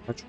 Хочу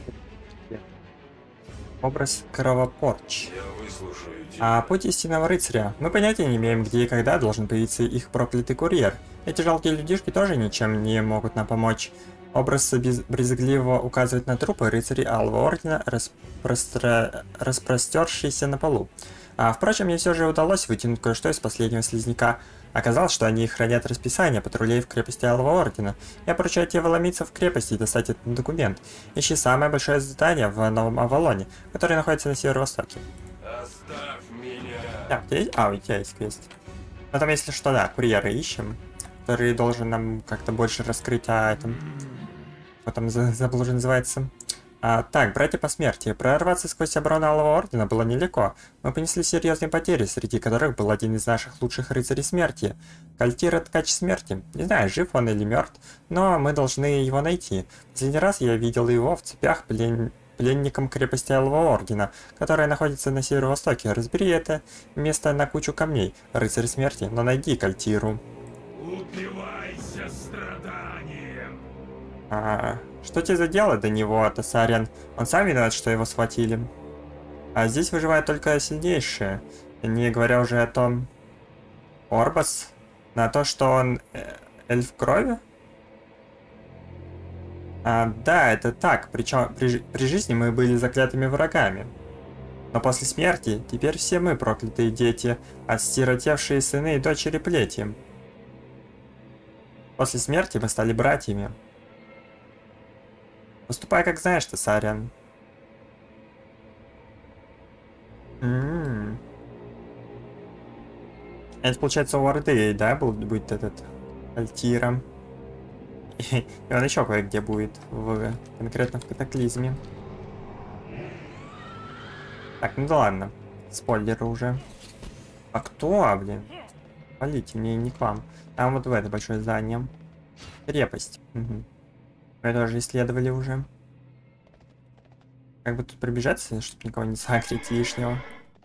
образ кровопорч. Я выслушаю тебя. А путь истинного рыцаря. Мы понятия не имеем, где и когда должен появиться их проклятый курьер. Эти жалкие людишки тоже ничем не могут нам помочь. Образ брезгливо указывает на трупы рыцарей Алого Ордена, распростершиеся на полу. Впрочем, мне все же удалось вытянуть кое-что из последнего слизняка. Оказалось, что они хранят расписание патрулей в крепости Алого Ордена. Я поручаю тебе вломиться в крепость и достать этот документ. Ищи самое большое здание в Новом Авалоне, которое находится на северо-востоке. Оставь меня. Так, у тебя есть? У тебя есть квест. Ну там, если что, да, курьера ищем, который должен нам как-то больше раскрыть о этом. Что там забыл уже называется. Так, братья по смерти. Прорваться сквозь оборону Алого Ордена было нелегко. Мы понесли серьезные потери, среди которых был один из наших лучших рыцарей смерти. Кальтира Ткач Смерти. Не знаю, жив он или мертв, но мы должны его найти. Последний раз я видел его в цепях пленником крепости Алого Ордена, которая находится на северо-востоке. Разбери это место на кучу камней, рыцарь смерти, но найди Кальтиру. Упивайся страданием. Что тебе за дело до него, Тасариан? Он сам виноват, что его схватили. Здесь выживают только сильнейшие. Не говоря уже о том... Орбас? На то, что он эльф крови? Да, это так. Причем при жизни мы были заклятыми врагами. Но после смерти теперь все мы проклятые дети, осиротевшие сыны и дочери плети. После смерти мы стали братьями. Поступай как знаешь, Тасариан. Это получается у Орды, да, будет этот Кальтира. И он еще кое-где будет, конкретно в Катаклизме. Так, ну да ладно. Спойлеры уже. А кто, блин? Полите, мне не к вам. Там вот в это большое здание. Крепость. Угу. Мы тоже исследовали уже. Как бы тут пробежаться, чтобы никого не сагрить лишнего.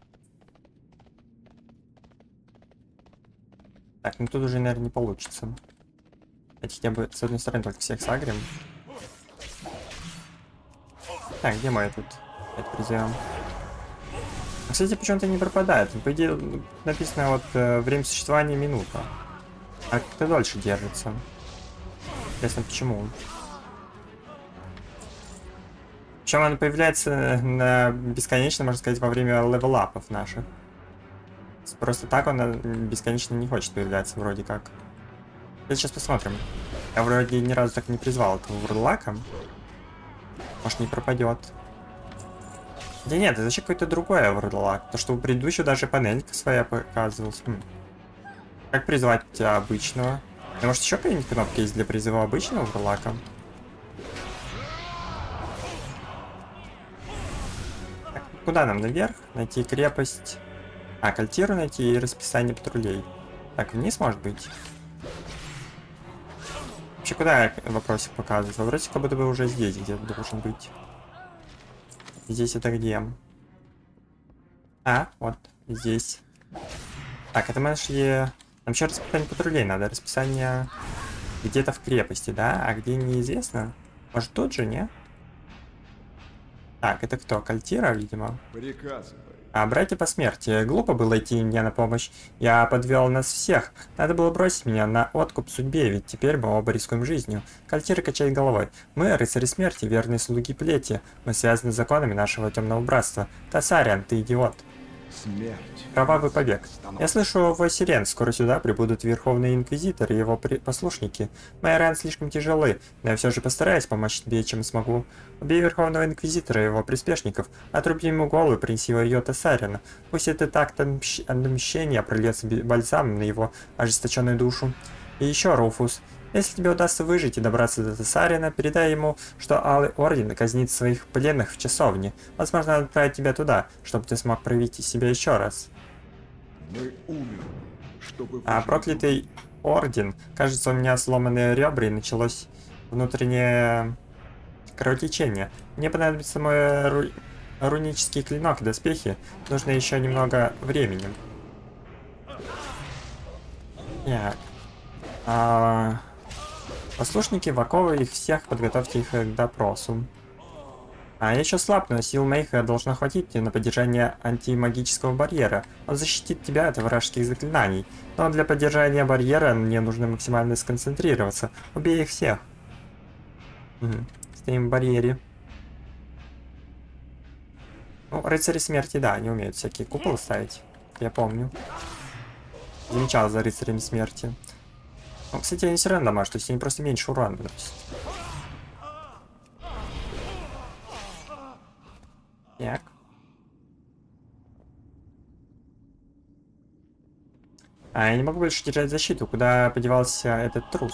Так, ну тут уже, наверное, не получится. Хотя бы с одной стороны только всех сагрим. Так, где мы тут? Это призовем. Кстати, почему-то не пропадает. По идее, написано вот время существования минута. А как-то дольше держится. Интересно, почему? Причем она появляется на бесконечно, можно сказать, во время левелапов наших. Просто так он бесконечно не хочет появляться, вроде как. Сейчас посмотрим. Я вроде ни разу так не призвал этого вурлака. Может, не пропадет. Да нет, это зачем какой-то другой вурлак? То, что у предыдущего даже панелька своя показывалась. Как призвать обычного? А может, еще какие-нибудь кнопки есть для призыва обычного вурлака? Куда нам наверх? Найти крепость. Кальтиру найти и расписание патрулей. Так, вниз может быть? Вообще, куда вопросик показывает? Вопросик как будто бы уже здесь где-то должен быть. Здесь это где? Вот здесь. Так, это мы нашли... Нам еще расписание патрулей надо. Расписание где-то в крепости, да? А где неизвестно? Может, тут же, не? Так, это кто? Кальтира, видимо. Приказывай. Братья по смерти. Глупо было идти мне на помощь. Я подвел нас всех. Надо было бросить меня на откуп судьбе, ведь теперь мы оба рискуем жизнью. Кальтира качает головой. Мы, рыцари смерти, верные слуги плети. Мы связаны с законами нашего темного братства. Тасариан, ты идиот. Смерть. Кровавый побег. Я слышу вой сирен. Скоро сюда прибудут Верховный Инквизитор и его послушники. Мои раны слишком тяжелы, но я все же постараюсь помочь тебе, чем смогу. Убей Верховного Инквизитора и его приспешников, отруби ему голову и принеси ее Тасарина. Пусть это так-то отмщение прольется бальзамом на его ожесточенную душу. И еще, Руфус, если тебе удастся выжить и добраться до Тасарина, передай ему, что Алый Орден казнит своих пленных в часовне. Возможно, надо отправить тебя туда, чтобы ты смог проявить себя еще раз. Мы умерли, чтобы... Проклятый Орден. Кажется, у меня сломанные ребра и началось внутреннее кровотечение. Мне понадобится мой рунический клинок и доспехи. Нужно еще немного времени. Так. Послушники, Вакова, их всех, подготовьте их к допросу. А я еще слаб, но сил моих должно хватить на поддержание антимагического барьера. Он защитит тебя от вражеских заклинаний. Но для поддержания барьера мне нужно максимально сконцентрироваться. Убей их всех. Угу. Стоим в барьере. Ну, рыцари смерти, да, они умеют всякие куполы ставить. Я помню. Замечал за рыцарями смерти. Ну, кстати, они все равно дамаж, то есть они просто меньше урона наносят. Так. А, я не могу больше держать защиту. Куда подевался этот трус?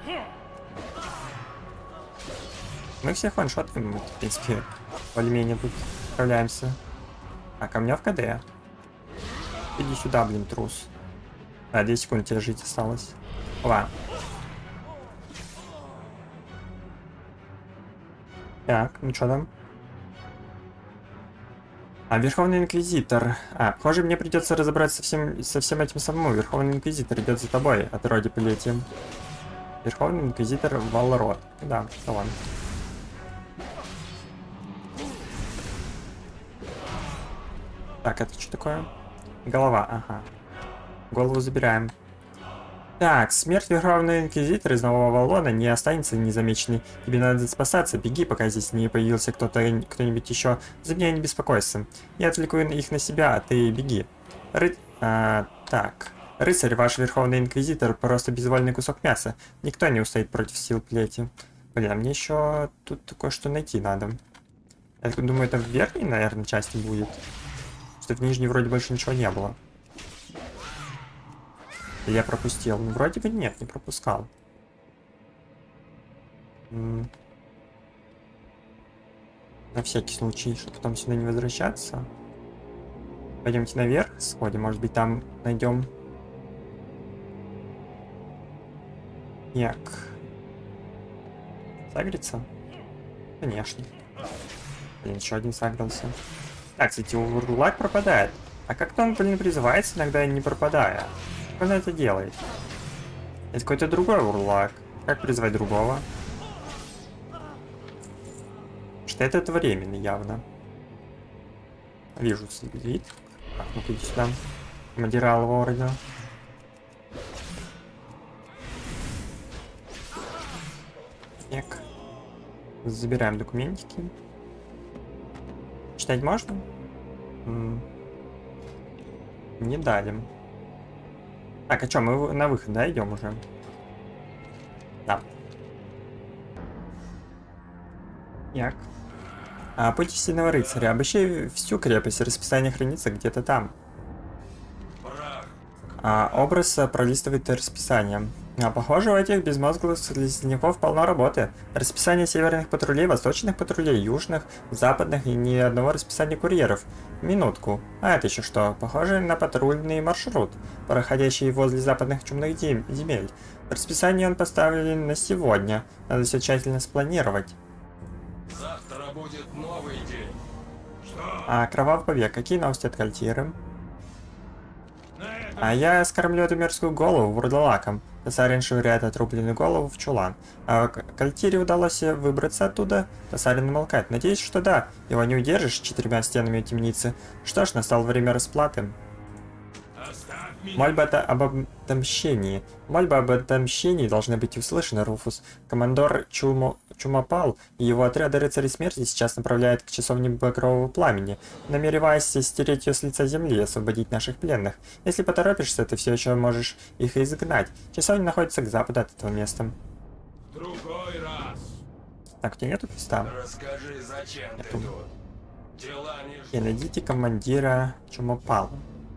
Мы всех ваншотаем, мы, в принципе, более-менее тут справляемся. А, камневка Д. Иди сюда, блин, трус. А, 2 секунды тебе жить осталось. Ла. Так, ну что там? А, Верховный Инквизитор. А, похоже, мне придется разобраться со всем этим самому. Верховный Инквизитор идет за тобой, отродье полетим. Верховный Инквизитор Валрод. Да, да ладно. Так, это что такое? Голова, ага. Голову забираем. Так, смерть Верховного Инквизитора из Нового Валлона не останется незамеченной. Тебе надо спасаться, беги, пока здесь не появился кто-нибудь еще. За меня не беспокойся. Я отвлеку их на себя, а ты беги. Так. Рыцарь, ваш Верховный Инквизитор, просто безвольный кусок мяса. Никто не устоит против сил плети. Блин, а мне еще тут кое-что найти надо. Я думаю, это в верхней, наверное, части будет. Что в нижней вроде больше ничего не было. Я пропустил. Ну, вроде бы нет, не пропускал. На всякий случай, чтобы потом сюда не возвращаться. Пойдемте наверх, сходим. Может быть, там найдем. Так. Сагрится? Конечно. Блин, еще один сагрился. Так, кстати, урлак пропадает. А как-то он, блин, призывается иногда, не пропадая. Как он это делает? Это какой-то другой урлак. Как призвать другого? Что это временный явно. Вижу, следит. Так, ну-ка иди сюда. Командира Алого Ордена. Так. Забираем документики. Читать можно? Не дали. Так, а что, мы на выход, да, идем уже? Да. Так. Путь истинного рыцаря. Обыщи всю крепость, расписание хранится где-то там. Образ пролистывает расписание. Похоже, у этих безмозглых слизняков полно работы. Расписание северных патрулей, восточных патрулей, южных, западных и ни одного расписания курьеров. Минутку. А это еще что? Похоже на патрульный маршрут, проходящий возле западных чумных земель. Расписание он поставлен на сегодня. Надо все тщательно спланировать. Завтра будет новый день. Что? Кровавый побег. Какие новости от Кальтиры? Я скормлю эту мерзкую голову вурдалаком. Тасарин швыряет отрубленную голову в чулан. Кальтире удалось выбраться оттуда. Тасарин намолкает. Надеюсь, что да. Его не удержишь 4 стенами темницы. Что ж, настало время расплаты. Мольба об отмщении. Мольба об отмщении должны быть услышаны, Руфус. Командор Чумопал и его отряды рыцарей смерти сейчас направляют к часовне Багрового Пламени, намереваясь стереть ее с лица земли и освободить наших пленных. Если поторопишься, ты все еще можешь их изгнать. Часовня находится к западу от этого места. Другой раз. Так, у тебя нету креста? Расскажи, зачем ты тут? Дела не ждут. И найдите командира Чумопала.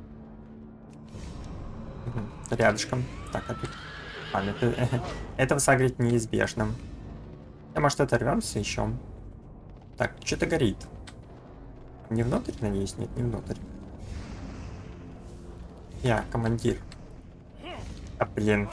Рядышком. Так, а тут... этого сагрить неизбежно. А может оторвемся еще? Так, что-то горит. Не внутрь, надеюсь? Нет, не внутрь. Я, командир. Блин.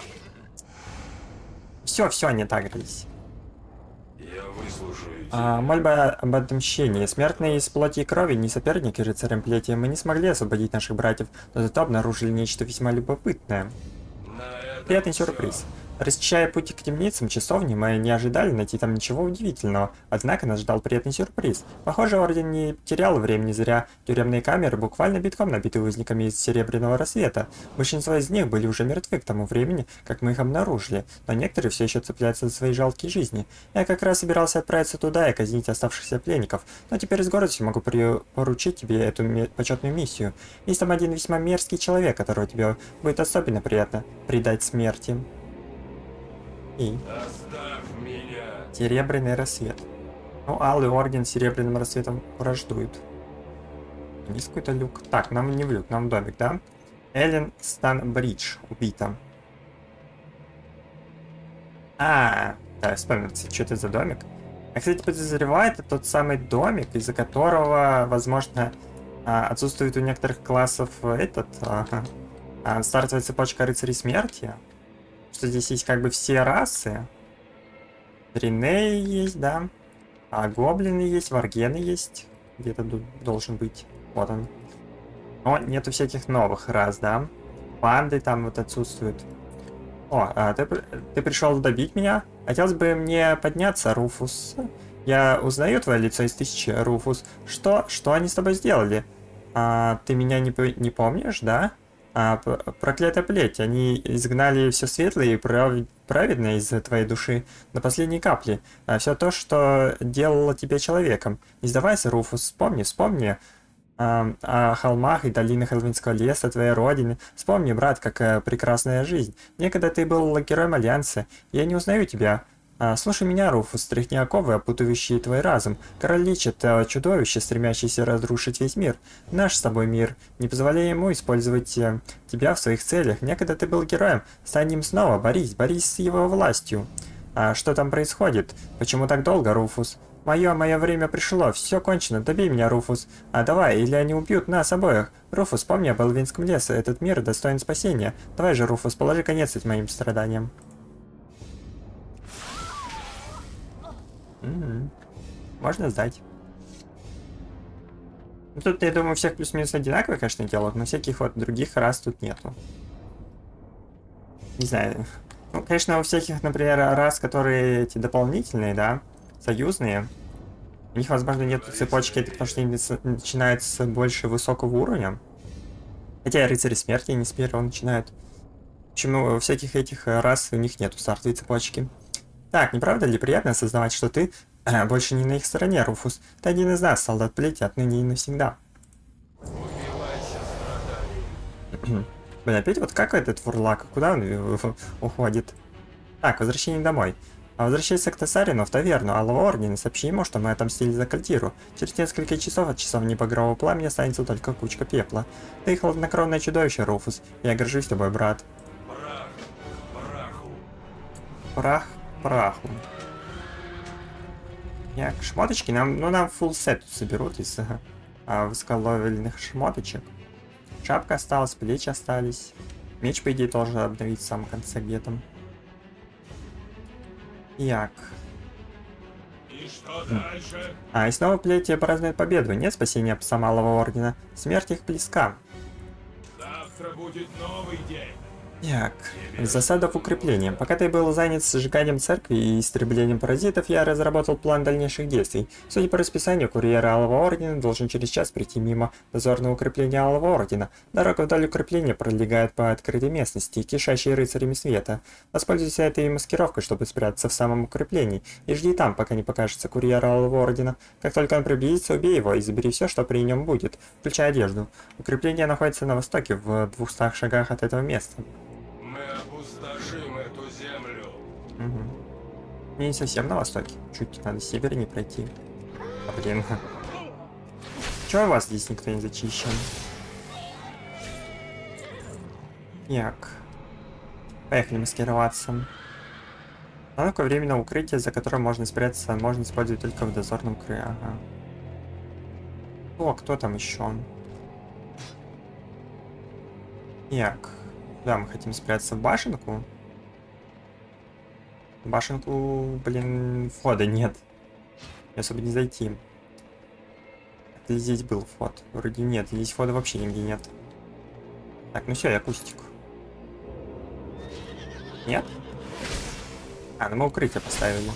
Все, они тагрились. Я выслушаю. Мольба об отмщении. Смертные из плоти и крови, не соперники рыцарям плети. Мы не смогли освободить наших братьев, но зато обнаружили нечто весьма любопытное. Приятный сюрприз. Расчищая путь к темницам часовни, мы не ожидали найти там ничего удивительного, однако нас ждал приятный сюрприз. Похоже, Орден не терял времени зря. Тюремные камеры буквально битком набиты узниками из Серебряного Рассвета. Большинство из них были уже мертвы к тому времени, как мы их обнаружили, но некоторые все еще цепляются за свои жалкие жизни. Я как раз собирался отправиться туда и казнить оставшихся пленников, но теперь с гордостью могу поручить тебе эту почетную миссию. Есть там один весьма мерзкий человек, которого тебе будет особенно приятно предать смерти. И Оставь меня. Серебряный Рассвет. Ну, Алый Орден с Серебряным Рассветом враждует. Есть какой-то люк. Так, нам не в люк, нам в домик, да? Эллен Станбридж убита. Да, вспомнил, что это за домик. Я, кстати, подозреваю, это тот самый домик, из-за которого, возможно, отсутствует у некоторых классов стартовая цепочка рыцарей смерти. Что здесь есть как бы все расы. Ринеи есть, да. Гоблины есть, варгены есть. Где-то должен быть. Вот он. Но нету всяких новых рас, да. Панды там вот отсутствуют. Ты пришел добить меня? Хотелось бы мне подняться, Руфус. Я узнаю твое лицо из 1000, Руфус. Что они с тобой сделали? Ты меня не помнишь, да? Проклятая плеть, они изгнали все светлое и праведное из твоей души до последней капли. Все то, что делало тебя человеком. Не сдавайся, Руфус, вспомни о холмах и долинах Элвинского леса, твоей родины. Вспомни, брат, какая прекрасная жизнь. Некогда ты был героем Альянса, я не узнаю тебя. Слушай меня, Руфус, стряхни оковы, опутывающие твой разум. Король Лич — это чудовище, стремящееся разрушить весь мир. Наш с тобой мир. Не позволяй ему использовать тебя в своих целях. Некогда ты был героем. Стань им снова, борись с его властью. Что там происходит? Почему так долго, Руфус? Мое время пришло, все кончено, добей меня, Руфус. Давай, или они убьют нас обоих. Руфус, помни об Элвинском лесе, этот мир достоин спасения. Давай же, Руфус, положи конец этим моим страданиям. Можно сдать. Тут, я думаю, у всех плюс-минус одинаковые, конечно, диалог, но всяких вот других рас тут нету. Не знаю. Ну, конечно, у всяких, например, рас, которые эти дополнительные, да, союзные, у них, возможно, нету цепочки, это потому что они начинают с больше высокого уровня. Хотя рыцари смерти не с первого начинают. Почему у всяких этих рас у них нету стартовой цепочки? Так, не правда ли приятно осознавать, что ты больше не на их стороне, Руфус? Ты один из нас, солдат плети, отныне и навсегда. Блин, опять вот как этот фурлак? Куда он уходит? Так, возвращение домой. Возвращайся к Тессарину в таверну Алого Ордена и сообщи ему, что мы отомстили за Кальтиру. Через несколько часов от часовни Багрового Пламени останется только кучка пепла. Ты хладнокровное чудовище, Руфус. Я горжусь тобой, брат. Прах праху. Шмоточки нам фулл сет соберут из высоколовельных шмоточек. Шапка осталась, плечи остались. Меч, по идее, должен обновить в самом конце где-то. Як. И что дальше? И снова плети празднуют победу. Нет спасения пса Малого Ордена. Смерть их близка. Завтра будет новый день. Так, засада в укреплении. Пока ты был занят сжиганием церкви и истреблением паразитов, я разработал план дальнейших действий. Судя по расписанию, курьер Алого Ордена должен через час прийти мимо дозорного укрепления Алого Ордена. Дорога вдоль укрепления пролегает по открытой местности, кишащей рыцарями света. Воспользуйся этой маскировкой, чтобы спрятаться в самом укреплении, и жди там, пока не покажется курьер Алого Ордена. Как только он приблизится, убей его и забери все, что при нем будет, включая одежду. Укрепление находится на востоке, в 200 шагах от этого места. Мы опустошим эту землю. Мне не совсем на востоке. Чуть надо севернее пройти. Блин. Чего у вас здесь никто не зачищен? Так. Поехали маскироваться. Такое временное укрытие, за которым можно спрятаться, можно использовать только в дозорном крыле. Ага. Кто там еще? Так. Да, мы хотим спрятаться в башенку. В башенку, блин, входа нет. Особо не зайти. Или здесь был вход? Вроде нет, здесь входа вообще нигде нет. Так, ну все, я кустик. Нет? А, ну мы укрытие поставили.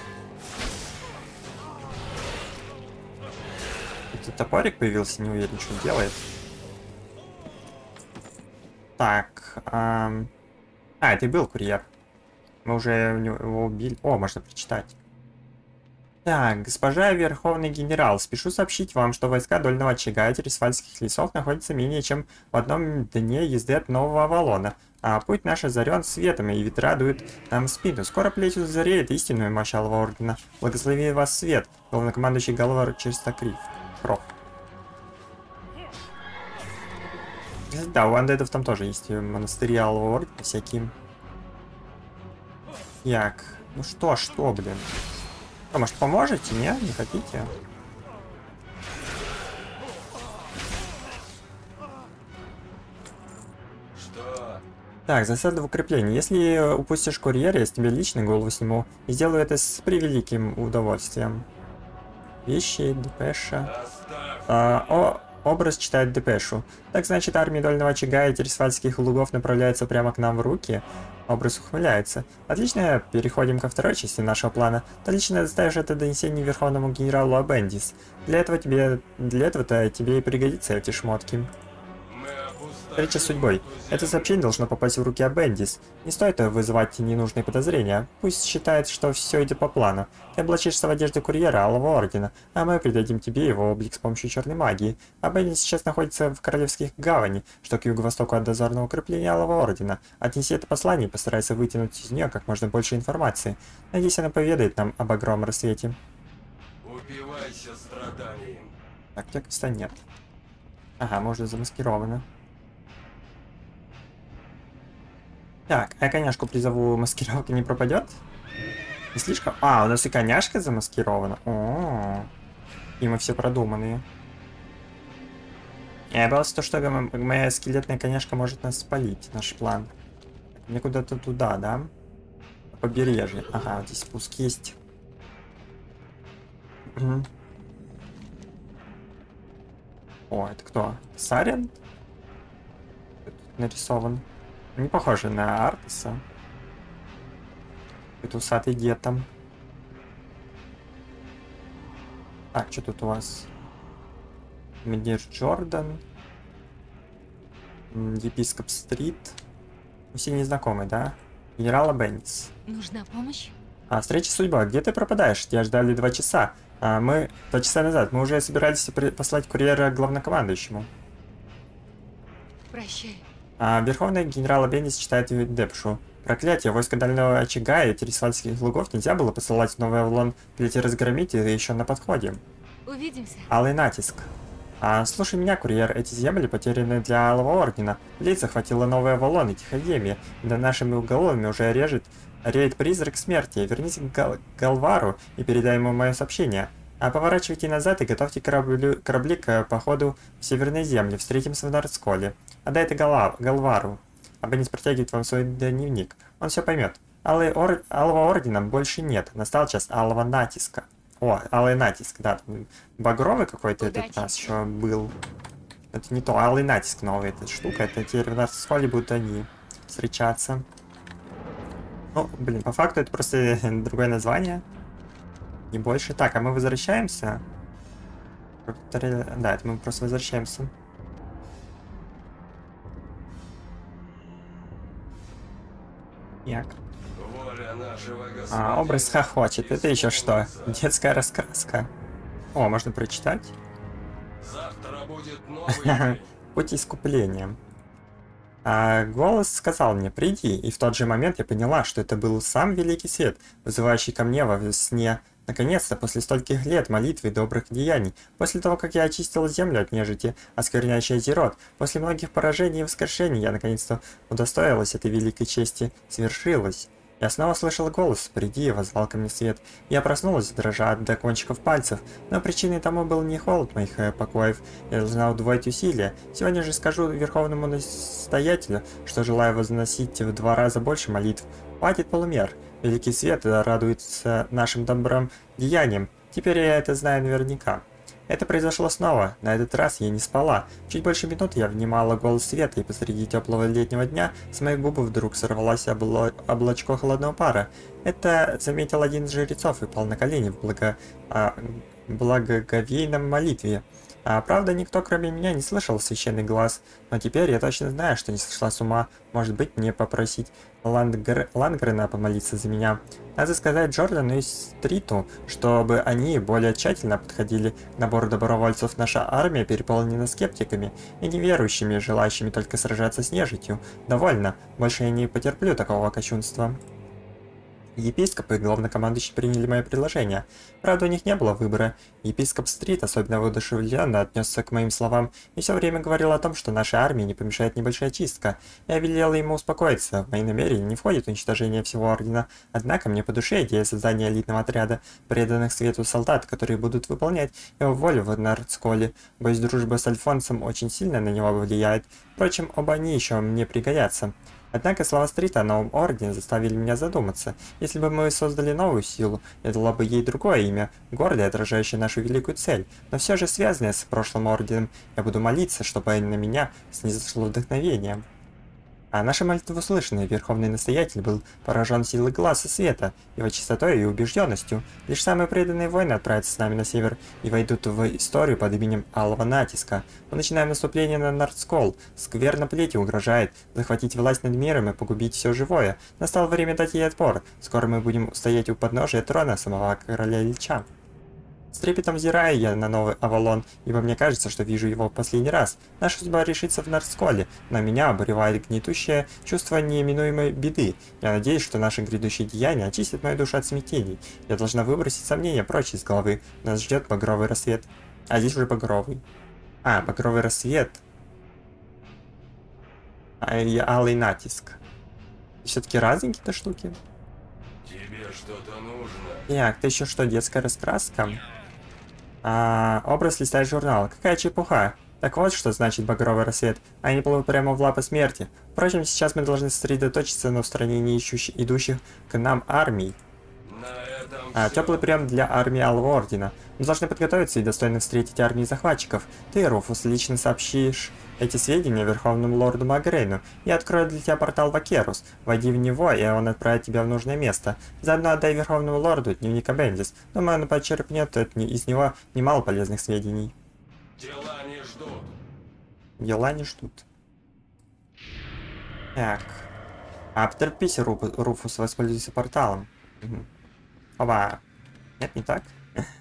Тут топорик появился, не уверен, что он делает. Так. Это и был курьер. Мы уже его убили. О, можно прочитать. Так, госпожа Верховный Генерал, спешу сообщить вам, что войска Дольного очага и Тересфальских лесов находятся менее чем в одном дне езды от Нового Авалона. А путь наш озарен светом, и ветра дуют нам в спину. Скоро плеть узреет истинную мощь Алого Ордена. Благослови вас свет, главнокомандующий Галвар Черстокрив. Кров. Да, у андедов там тоже есть монастыри Алого Ордена всякие. Так, ну что, блин? А может, поможете? Нет? Не хотите? Что? Так, засада в укреплении. Если упустишь курьера, я с тебе лично голову сниму. И сделаю это с превеликим удовольствием. Вещи, депеша. Образ читает депешу. Так значит, армия Дольного очага и Тересфальских лугов направляется прямо к нам в руки. Образ ухмыляется. Отлично, переходим ко второй части нашего плана. Ты лично доставишь это донесение верховному генералу Абендис. Для этого-то тебе и пригодятся эти шмотки. Встреча с судьбой. Это сообщение должно попасть в руки Абендис. Не стоит вызывать ненужные подозрения. Пусть считает, что все идет по плану. Ты облачишься в одежду курьера Алого Ордена, а мы придадим тебе его облик с помощью черной магии. Абендис сейчас находится в Королевских гавани, что к юго-востоку от дозорного укрепления Алого Ордена. Отнеси это послание и постарайся вытянуть из нее как можно больше информации. Надеюсь, она поведает нам об огромном рассвете. Упивайся страданием. Так, текста нет. Ага, может замаскировано. Так, а коняшку призову, маскировка не пропадет? Не слишком? А, у нас и коняшка замаскирована. О, и мы все продуманные. Я боялся то, что моя скелетная коняшка может нас спалить, наш план. Мне куда-то туда, да? Побережье. Ага, вот здесь спуск есть. Угу. О, это кто? Сарен? Тут нарисован. Не похоже на Артеса. Это усатый дед там. Так, что тут у вас? Медир Джордан. Епископ Стрит. Все незнакомые, да? Генерал Абендис. Нужна помощь? Встреча судьба. Где ты пропадаешь? Тебя ждали 2 часа. Мы 2 часа назад. Мы уже собирались послать курьера главнокомандующему. Прощай. Верховный генерал Абендис читает депшу. Проклятие, войско Дальнего очага и Тересфальских лугов нельзя было посылать в Новый Авалон, ведь разгромить это еще на подходе. Увидимся. Алый натиск. Слушай меня, курьер, эти земли потеряны для Алого Ордена. Лиц захватила Новый Авалон и Тихоемия. Над нашими головами уже реет призрак смерти. Вернись к Галвару и передай ему мое сообщение. Поворачивайте назад и готовьте корабли к походу в Северные земли. Встретимся в Нордсколе. Отдай это Галвару. Абендис протягивает вам свой дневник. Он все поймет. Алого Ордена больше нет. Настал час Алого натиска. О, Алый натиск, да. Багровый какой-то этот у нас еще был. Это не то, Алый натиск новый, эта штука. Это теперь в Нордсколе будут они встречаться. Ну, блин, по факту это просто другое название. Не больше. Так, а мы возвращаемся? Да, это мы просто возвращаемся. Як. Образ хохочет. Это еще что? Детская раскраска. О, можно прочитать? Завтра будет новый Путь искупления. Голос сказал мне: приди, и в тот же момент я поняла, что это был сам Великий Свет, вызывающий ко мне во сне. Наконец-то, после стольких лет молитвы и добрых деяний, после того, как я очистила землю от нежити, оскверняющей Азерот, после многих поражений и воскрешений, я наконец-то удостоилась этой великой чести, свершилось. Я снова слышала голос: приди, воззвал ко мне свет. Я проснулась, дрожа до кончиков пальцев, но причиной тому был не холод моих покоев. Я должна удвоить усилия. Сегодня же скажу верховному настоятелю, что желаю возносить в 2 раза больше молитв. Хватит полумер. Великий Свет радуется нашим добрым деяниям. Теперь я это знаю наверняка. Это произошло снова. На этот раз я не спала. Чуть больше минуты я внимала голос света, и посреди теплого летнего дня с моих губ вдруг сорвалось облачко холодного пара. Это заметил один из жрецов и пал на колени в благоговейном молитве. Правда, никто кроме меня не слышал священный глаз, но теперь я точно знаю, что не сошла с ума. Может быть, мне попросить Лангрена помолиться за меня. Надо сказать Джордану и Стриту, чтобы они более тщательно подходили к набору добровольцев. Наша армия переполнена скептиками и неверующими, желающими только сражаться с нежитью. Довольно, больше я не потерплю такого кощунства. Епископы и главнокомандующий приняли мое предложение. Правда, у них не было выбора. Епископ Стрит особенно воодушевленно отнесся к моим словам и все время говорил о том, что нашей армии не помешает небольшая чистка. Я велела ему успокоиться. В мои намерения не входит уничтожение всего ордена. Однако мне по душе идея создания элитного отряда, преданных свету солдат, которые будут выполнять его волю в Нардсколе. Боюсь, дружба с Альфонсом очень сильно на него влияет. Впрочем, оба они еще мне пригодятся. Однако слова Стрита о новом ордене заставили меня задуматься. Если бы мы создали новую силу, я дала бы ей другое имя, гордое, отражающее нашу великую цель, но все же связанное с прошлым орденом. Я буду молиться, чтобы на меня снизошло вдохновение. А наша молитва услышана, Верховный Настоятель был поражен силой глаза света, его чистотой и убежденностью. Лишь самые преданные воины отправятся с нами на север и войдут в историю под именем Алого Натиска. Мы начинаем наступление на Нардскол. Скверно плети угрожает захватить власть над миром и погубить все живое. Настало время дать ей отпор. Скоро мы будем стоять у подножия трона самого короля Ильича. С трепетом взираю я на новый Авалон, ибо мне кажется, что вижу его в последний раз. Наша судьба решится в Нардсколе, но меня обуревает гнетущее чувство неименуемой беды. Я надеюсь, что наши грядущие деяния очистят мою душу от смятений. Я должна выбросить сомнения прочь из головы. Нас ждет багровый рассвет. А здесь уже багровый. Багровый рассвет. И алый натиск. Все-таки разные какие-то штуки. Тебе что-то нужно? Так, это еще что, детская раскраска? Образ листает журнал. Какая чепуха. Так вот, что значит багровый рассвет. Они плывут прямо в лапы смерти. Впрочем, сейчас мы должны сосредоточиться на устранении идущих к нам армий. Теплый прием для армии Алого Ордена. Мы должны подготовиться и достойно встретить армии захватчиков. Ты, Руфус, лично сообщишь эти сведения Верховному Лорду Магрейну. Я открою для тебя портал в Акерус. Войди в него, и он отправит тебя в нужное место. Заодно отдай Верховному Лорду дневник Абендис. Думаю, он почерпнет из него немало полезных сведений. Дела не ждут. Дела не ждут. Так. Поторопись, Руфус, воспользуйся порталом. Оба. Нет, не так.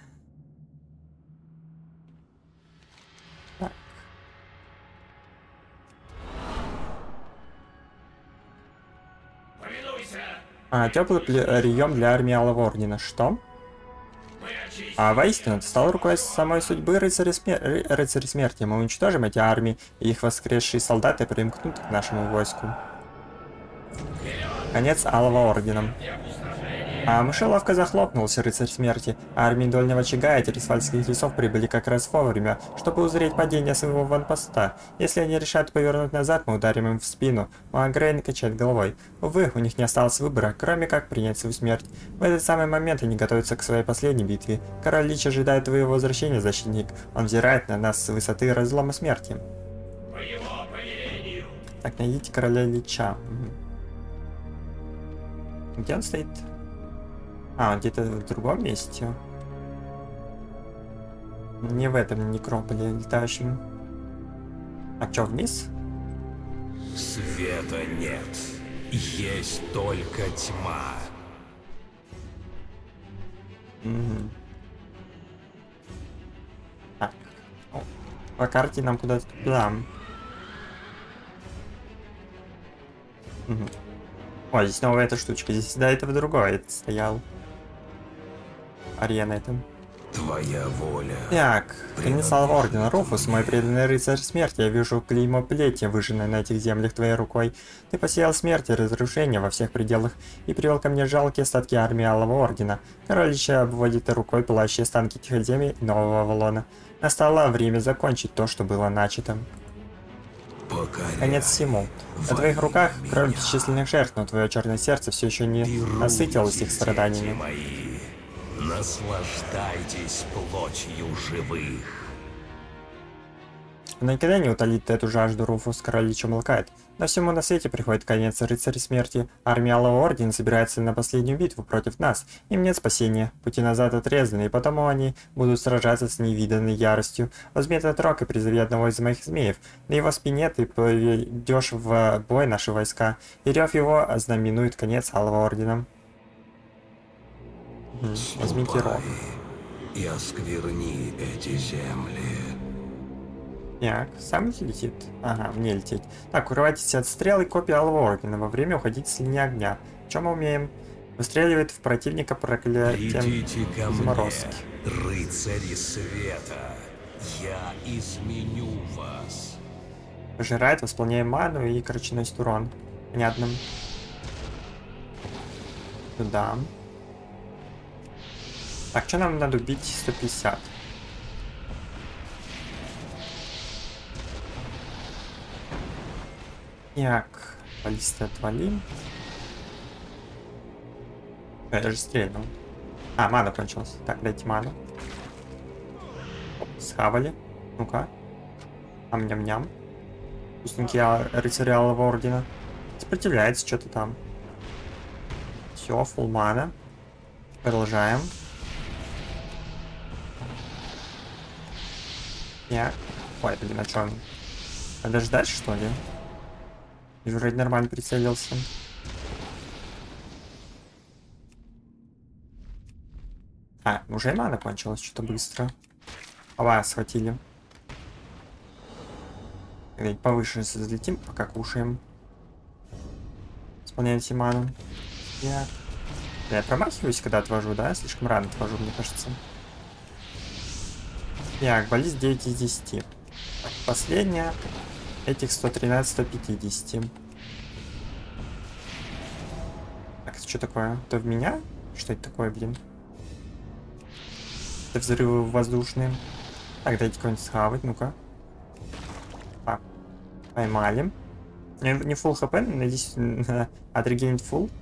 Теплый прием для армии Алого Ордена. Что? Воистину, ты стал рукой самой судьбы рыцаря смерти. Мы уничтожим эти армии, и их воскресшие солдаты примкнут к нашему войску. Конец Алого Ордена. Мышеловка захлопнулся, рыцарь смерти. Армии Дольнего Очага и Тересвальских лесов прибыли как раз вовремя, чтобы узреть падение своего ванпоста. Если они решат повернуть назад, мы ударим им в спину. Магрейн качает головой. Увы, у них не осталось выбора, кроме как принять свою смерть. В этот самый момент они готовятся к своей последней битве. Король Лич ожидает твоего возвращения, защитник. Он взирает на нас с высоты разлома смерти. Так, найдите короля Лича. Где он стоит? Он где-то в другом месте. Не в этом некрополе летающем. Чё, вниз? Света нет. Есть только тьма. Так. По карте нам куда-то туда. Здесь новая эта штучка. Здесь до этого другое это стоял. Арена это. Твоя воля. Так, конец Алого Ордена. Руфус, мой преданный рыцарь смерти. Я вижу клеймо плети, выжженное на этих землях твоей рукой. Ты посеял смерть и разрушение во всех пределах и привел ко мне жалкие остатки армии Алого Ордена. Король еще обводит рукой пылающие останки Тихоземья и Нового Авалона. Настало время закончить то, что было начато. Конец всему. На твоих руках кровь бесчисленных жертв, но твое черное сердце все еще не насытилось их страданиями. Наслаждайтесь плотью живых. Он никогда не утолит эту жажду, Руфус, король лича молкает. Но всему на свете приходит конец, рыцари смерти. Армия Алого Ордена собирается на последнюю битву против нас. Им нет спасения, пути назад отрезаны, и потому они будут сражаться с невиданной яростью. Возьми этот рог и призови одного из моих змеев. На его спине ты поведешь в бой наши войска, и рев его ознаменует конец Алого Ордена. Возьмите рог. И оскверни эти земли. Так, сам летит? Ага, мне лететь. Так, укрывайтесь от стрел и копий Алого Ордена. Во время уходить с линии огня. Что мы умеем? Выстреливает в противника проклятием заморозки. Рыцари света, я изменю вас. Пожирает, восполняя ману и, короче, носит урон. Понятно. Туда. Так, что нам надо убить? 150. Так, баллисты отвалим. Я же стрельнул. А, мана кончилась. Так, дайте ману. Оп, схавали. Ну-ка. Ам-ням-ням. Вкусненькие рыцари Алого Ордена. Сопротивляется что-то там. Все, фулл мана. Продолжаем. Так. Ой, блин, а что он? Надо ждать, что ли? И вроде нормально прицелился. А, уже мана кончилась, что-то быстро. Ава, схватили. Где-нибудь повыше взлетим, пока кушаем. Исполняем все ману. Я промахиваюсь, когда отвожу, да? Слишком рано отвожу, мне кажется. Так, баллист 9 из 10. Так, последняя. Этих 113-150. Так, это что такое? Это в меня? Что это такое, блин? Это взрывы воздушные. Так, дайте кого-нибудь схавать, ну-ка. А, поймали. Не full хп, надеюсь, отрегенить full.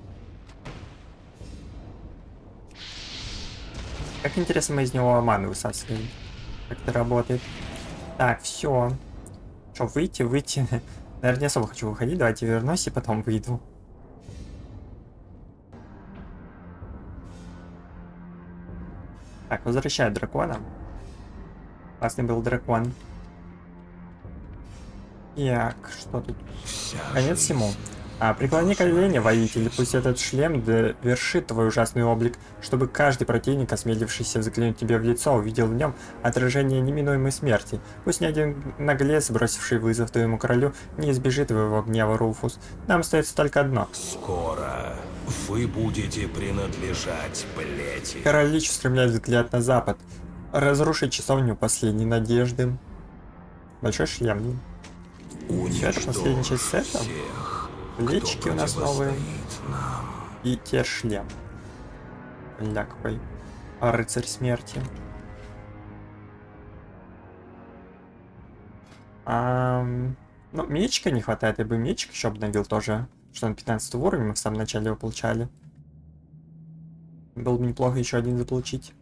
Как интересно, мы из него ману высасываем. Как это работает. Так, все. Что, выйти? Наверное, не особо хочу выходить. Давайте вернусь и потом выйду. Так, возвращаю дракона. Классный был дракон. Так, что тут? Конец всему. Преклони колени, воитель, пусть этот шлем довершит твой ужасный облик, чтобы каждый противник, осмелившийся взглянуть тебе в лицо, увидел в нем отражение неминуемой смерти. Пусть ни один наглец, бросивший вызов твоему королю, не избежит твоего гнева, Руфус. Нам остается только одно. Скоро вы будете принадлежать плети. Король Лич устремляет взгляд на запад. Разрушить часовню последней надежды. Большой шлем. Все, это последняя часть сета. Плечики у нас новые. И те шлем. Бля, какой рыцарь смерти. Ну, мечика не хватает. Я бы мечик еще обновил тоже. Что он 15 уровень, мы в самом начале его получали. Было бы неплохо еще один заполучить.